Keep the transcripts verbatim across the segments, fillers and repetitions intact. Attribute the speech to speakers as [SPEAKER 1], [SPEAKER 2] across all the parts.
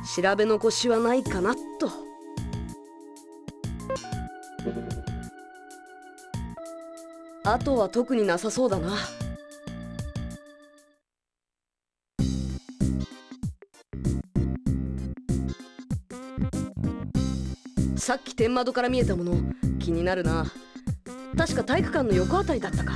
[SPEAKER 1] 調べ残しはないかなと。あとは特になさそうだな。さっき天窓から見えたもの気になるな。確か体育館の横あたりだったか。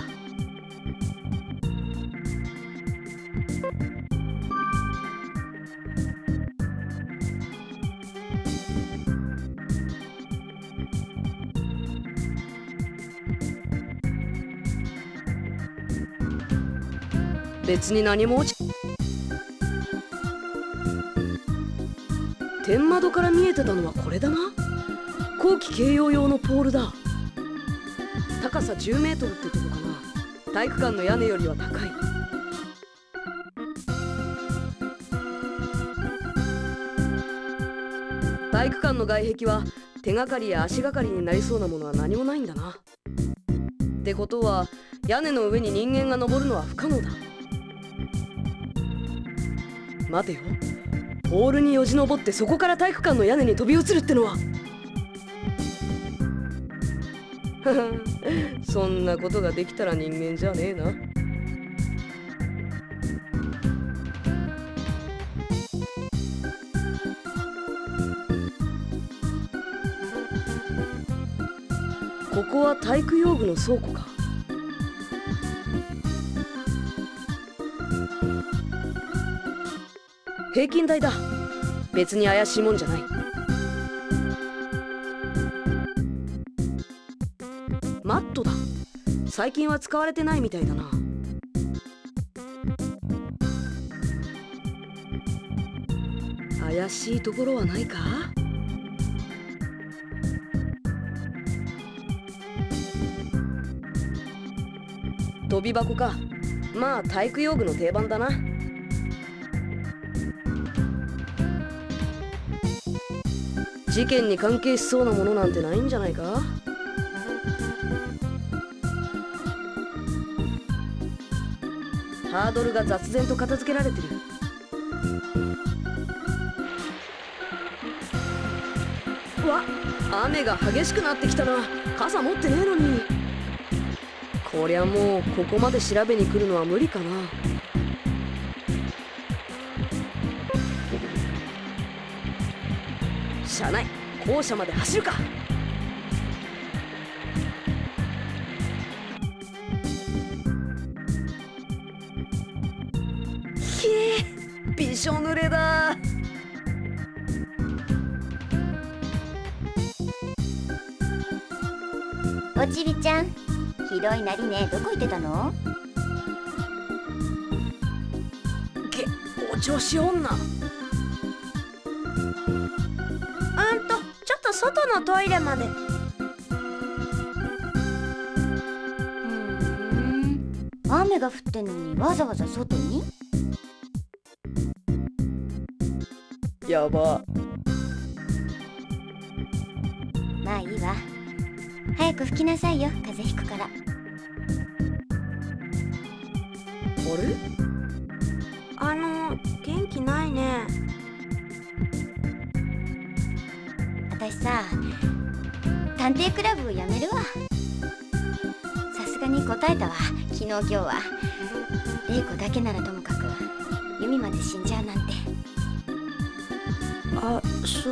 [SPEAKER 1] 別に何も落ち天窓から見えてたのはこれだな。後期掲揚用のポールだ。高さじゅうメートルってとこかな。体育館の屋根よりは高い。体育館の外壁は手がかりや足がかりになりそうなものは何もないんだな。ってことは屋根の上に人間が登るのは不可能だ。待てよ、ポールによじ登ってそこから体育館の屋根に飛び移るってのはそんなことができたら人間じゃねえな。ここは体育用具の倉庫か。平均台だ。別に怪しいもんじゃない。マットだ。最近は使われてないみたいだな。怪しいところはないか。飛び箱か。まあ体育用具の定番だな。事件に関係しそうなものなんてないんじゃないか。ハードルが雑然と片付けられてる。うわ、雨が激しくなってきたな。傘持ってねえのに。こりゃもうここまで調べに来るのは無理かな。しゃあない、校舎まで走るか。ひえ、びしょ濡れだ。
[SPEAKER 2] おちびちゃん、ひどいなりね。どこ行ってたの？
[SPEAKER 1] げ、お調子女。
[SPEAKER 3] うんと、ちょっと外のトイレまで。
[SPEAKER 2] ふーん、雨が降ってんのにわざわざ外に？
[SPEAKER 1] やば。
[SPEAKER 2] まあいいわ。早く拭きなさいよ、風邪ひくから。
[SPEAKER 1] あれ？
[SPEAKER 3] あの、元気ないね。
[SPEAKER 2] 私さ、探偵クラブを辞めるわ。さすがに答えたわ、昨日今日は。玲子だけならともかくユミまで死んじゃうなんて。
[SPEAKER 3] あ、そう。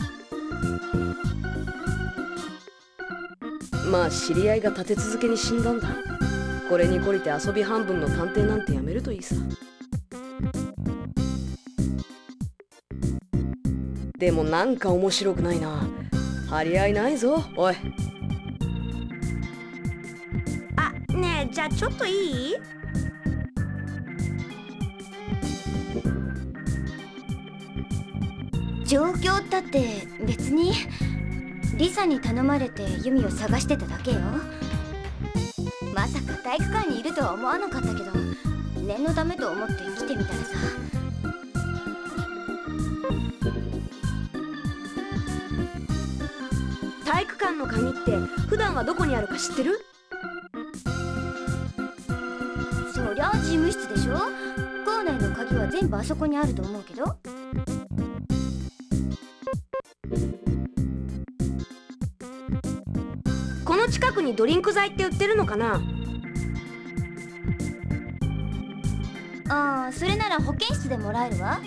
[SPEAKER 1] まあ知り合いが立て続けに死んだんだ。これに懲りて遊び半分の探偵なんてやめるといいさ。でもなんか面白くないな。張り合いないぞ、おい。
[SPEAKER 3] あ、ねえ、じゃあちょっといい？
[SPEAKER 2] 状況だって別にリサに頼まれてユミを探してただけよ。まさか体育館にいるとは思わなかったけど、念のためと思って来てみたらさ。
[SPEAKER 3] 体育館の鍵って普段はどこにあるか知ってる？
[SPEAKER 2] そりゃ事務室でしょ。校内の鍵は全部あそこにあると思うけど。
[SPEAKER 3] くにドリンク剤って売ってるのかな？
[SPEAKER 2] ああ、それなら保健室でもらえるわ。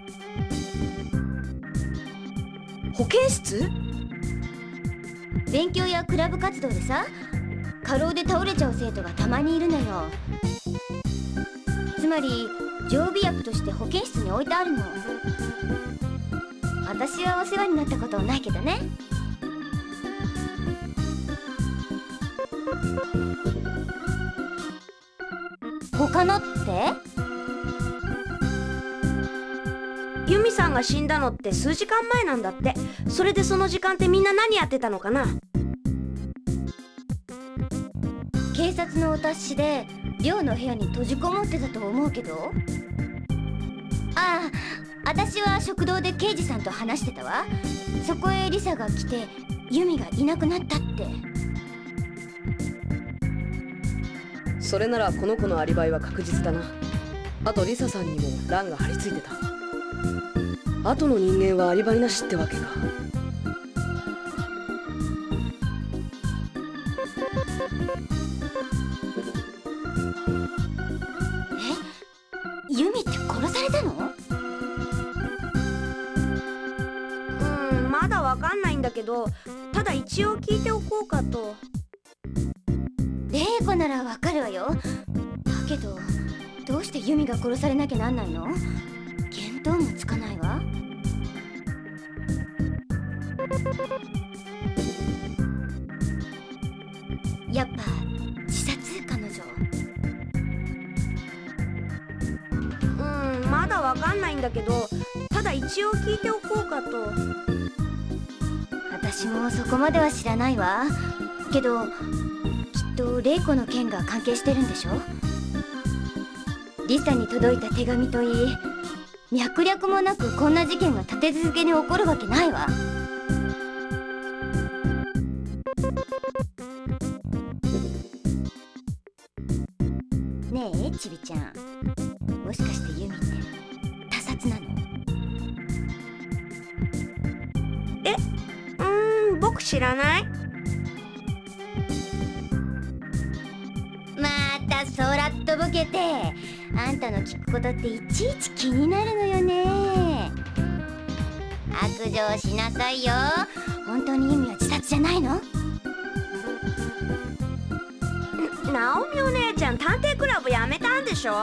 [SPEAKER 1] 保健室？
[SPEAKER 2] 勉強やクラブ活動でさ、過労で倒れちゃう生徒がたまにいるのよ。つまり常備薬として保健室に置いてあるの。私はお世話になったことはないけどね。他のって？
[SPEAKER 3] ユミさんが死んだのって数時間前なんだって。それでその時間ってみんな何やってたのかな？
[SPEAKER 2] 警察のお達しで寮の部屋に閉じこもってたと思うけど。ああ、私は食堂で刑事さんと話してたわ。そこへリサが来てユミがいなくなったって。
[SPEAKER 1] それならこの子のアリバイは確実だな。あとリサさんにもランが張り付いてた。後の人間はアリバイなしってわけか。
[SPEAKER 2] え、ユミって殺されたの？
[SPEAKER 3] うん、まだわかんないんだけど、ただ一応聞いておこうかと。
[SPEAKER 2] 玲子ならわかるわよ。だけどどうしてユミが殺されなきゃなんないの？見当もつかないわ。やっぱ自殺？彼女。
[SPEAKER 3] うん、まだわかんないんだけど、ただ一応聞いておこうかと。
[SPEAKER 2] 私もそこまでは知らないわ。けどきっと玲子の件が関係してるんでしょ？リサに届いた手紙といい、脈略もなくこんな事件が立て続けに起こるわけないわ。ねえちびちゃん、もしかしてユミって他殺なの？
[SPEAKER 3] え、うーん、僕知らない。
[SPEAKER 2] またそらっとぼけて、あんたの聞くことっていちいち気になるのよね。白状しなさいよ。本当にユミは自殺じゃないの？
[SPEAKER 3] ナオミお姉ちゃん、探偵クラブやめたんでしょ？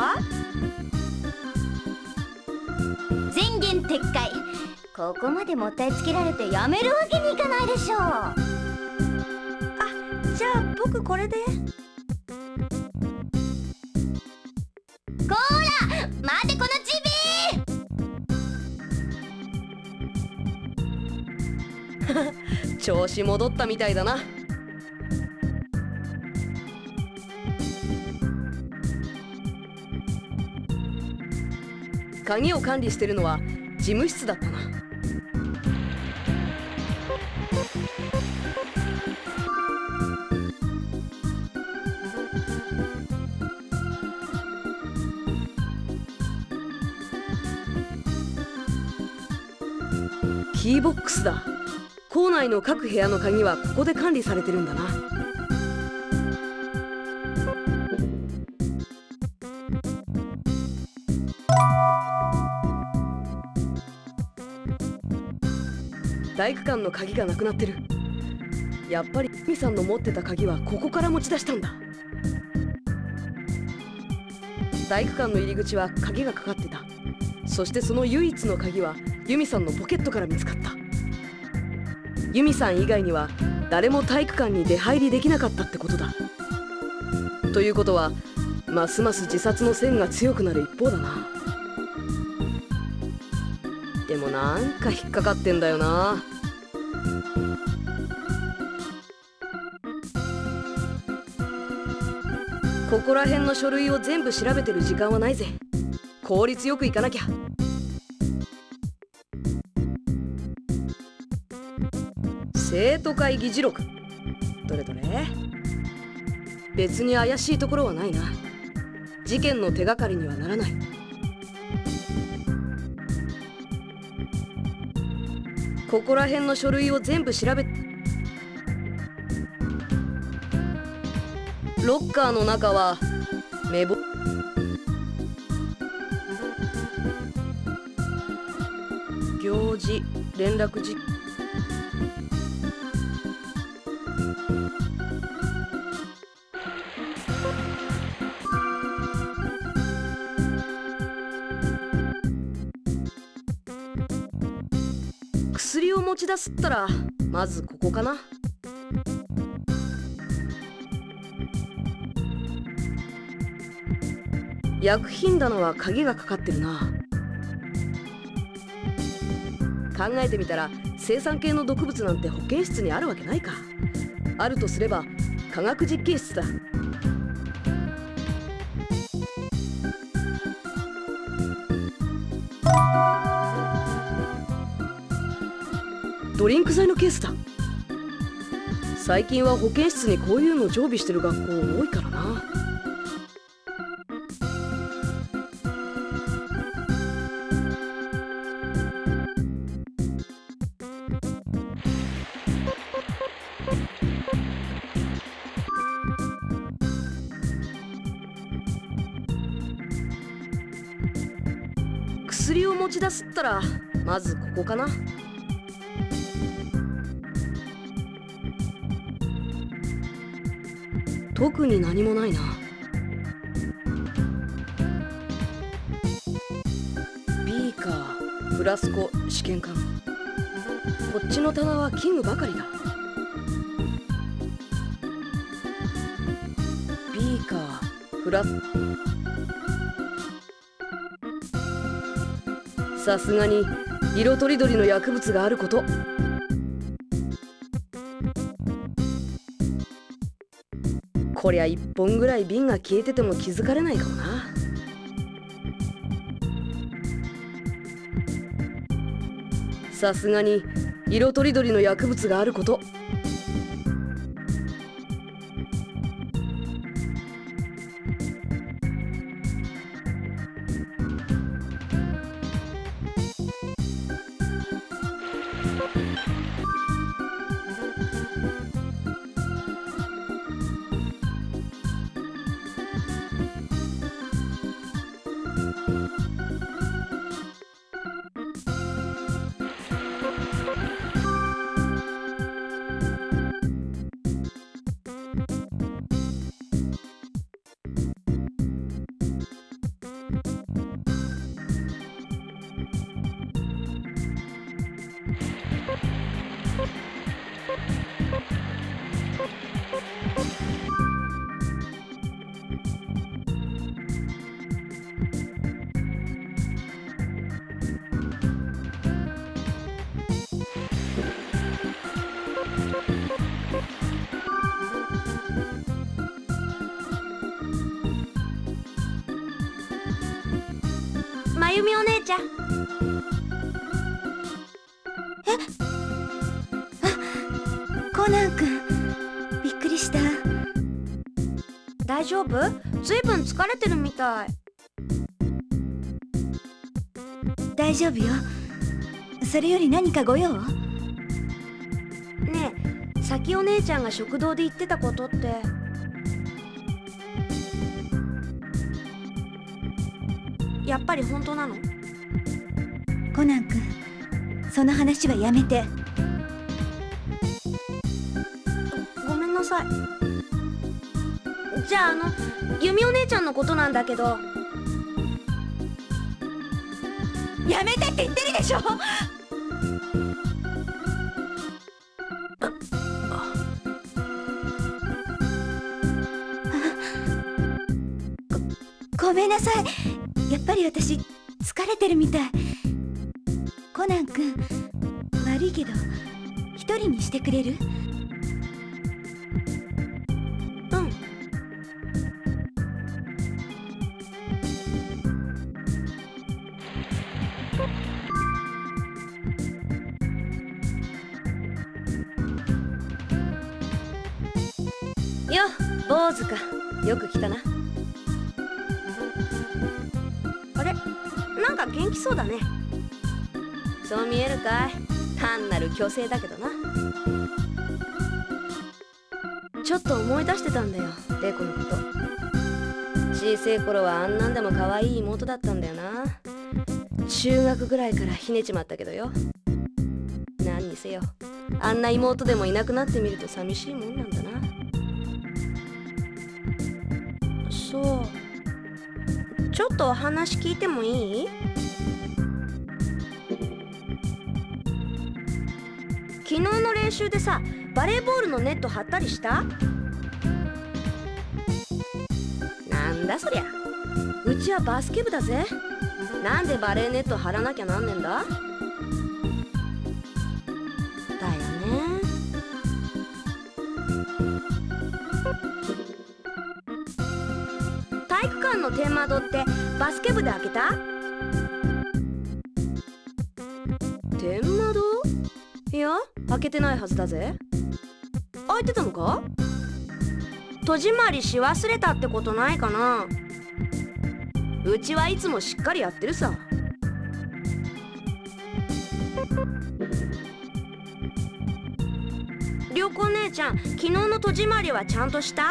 [SPEAKER 2] 宣言撤回。ここまでもったいつけられてやめるわけにいかないでしょう。あ、
[SPEAKER 3] じゃあ僕これで。
[SPEAKER 2] こーら待てこのチ
[SPEAKER 1] ビー調子戻ったみたいだな。鍵を管理してるのは事務室だったな。キーボックスだ。校内の各部屋の鍵はここで管理されてるんだな。体育館の鍵がなくなってる。やっぱりミさんの持ってた鍵はここから持ち出したんだ。体育館の入り口は鍵がかかってた。そしてその唯一の鍵はユミさんのポケットから見つかった。ユミさん以外には誰も体育館に出入りできなかったってことだ。ということはますます自殺の線が強くなる一方だな。でもなんか引っかかってんだよな。ここら辺の書類を全部調べてる時間はないぜ。効率よくいかなきゃ。生徒会議事録。どれどれ。別に怪しいところはないな。事件の手がかりにはならない。ここら辺の書類を全部調べ。 ロッカーの中は目ぼ行事連絡事薬を持ち出すったらまずここかな。薬品棚は鍵がかかってるな。考えてみたら青酸系の毒物なんて保健室にあるわけないか。あるとすれば科学実験室だ。ドリンク剤のケースだ。最近は保健室にこういうの常備してる学校多いからな。薬を持ち出すったらまずここかな。特に何もないな。ビーカー、フラスコ、試験管。こっちの棚は器具ばかりだ。ビーカー、フラスさすがに色とりどりの薬物があること。こりゃ一本ぐらい瓶が消えてても気づかれないかもな。さすがに色とりどりの薬物があること。
[SPEAKER 3] まゆみお姉ちゃん。
[SPEAKER 2] えあ、コナン君、びっくりした。
[SPEAKER 3] 大丈夫？ずいぶん疲れてるみたい。
[SPEAKER 2] 大丈夫よ。それより何かご用？
[SPEAKER 3] ねえ、さきお姉ちゃんが食堂で言ってたことって。やっぱり本当なの？
[SPEAKER 2] コナン君、その話はやめて。
[SPEAKER 3] ごめんなさい。じゃああの由美お姉ちゃんのことなんだけど。
[SPEAKER 2] やめてって言ってるでしょ。ご、ごめんなさい。やっぱり私疲れてるみたい。コナン君、悪いけど一人にしてくれる？
[SPEAKER 3] うん。よっ、坊主か。よく来たな。あれ、なんか元気そうだね。そう見えるかい？単なる虚勢だけどな。 ちょっと思い出してたんだよ、玲子のこと。小さい頃はあんなんでも可愛い妹だったんだよな。中学ぐらいからひねちまったけどよ。何にせよあんな妹でもいなくなってみると寂しいもんなんだな。そう、ちょっとお話聞いてもいい？昨日の練習でさ、バレーボールのネット張ったりした？なんだそりゃ、うちはバスケ部だぜ。なんでバレーネット張らなきゃなんねんだ？だよね。体育館の天窓ってバスケ部で開けた？天窓？いや、開けてないはずだぜ。開いてたのか？戸締まりし忘れたってことないかな？うちはいつもしっかりやってるさ。良子姉ちゃん、昨日の戸締まりはちゃんとした？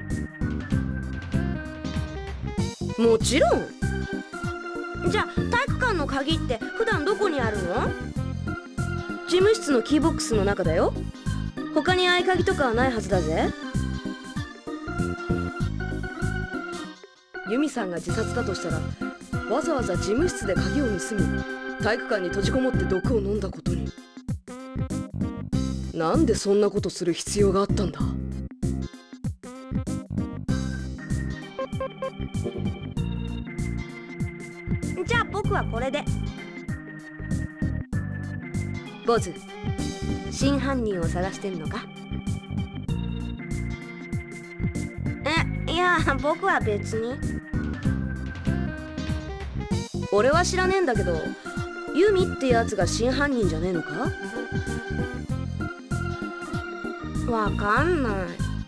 [SPEAKER 3] もちろん。じゃあ体育館の鍵って普段どこにあるの？事務室のキーボックスの中だよ。他に合鍵とかはないはずだぜ。
[SPEAKER 1] 由美さんが自殺だとしたら、わざわざ事務室で鍵を盗み、体育館に閉じこもって毒を飲んだことに。なんでそんなことする必要があったんだ？
[SPEAKER 3] じゃあ僕はこれで。坊主、真犯人を探してんのか？え、いや僕は別に。
[SPEAKER 1] 俺は知らねえんだけど、ユミってやつが真犯人じゃねえのか？
[SPEAKER 3] わかんない。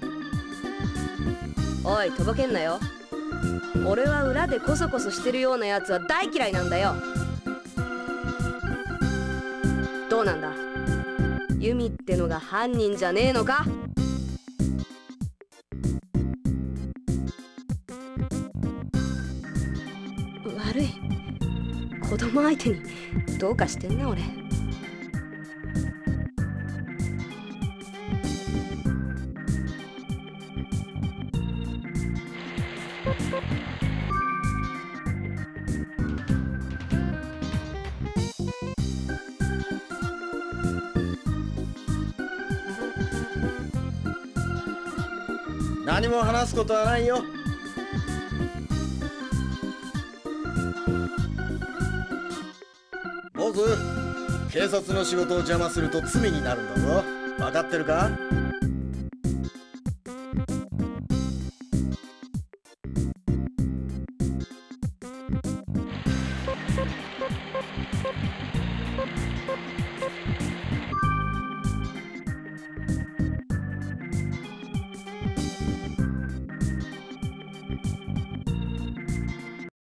[SPEAKER 1] おい、とぼけんなよ。俺は裏でコソコソしてるようなやつは大嫌いなんだよ。どうなんだ、ユミってのが犯人じゃねえのか？悪い、子供相手にどうかしてんな俺。
[SPEAKER 4] 何も話すことはないよ。坊主、警察の仕事を邪魔すると罪になるんだぞ。分かってるか？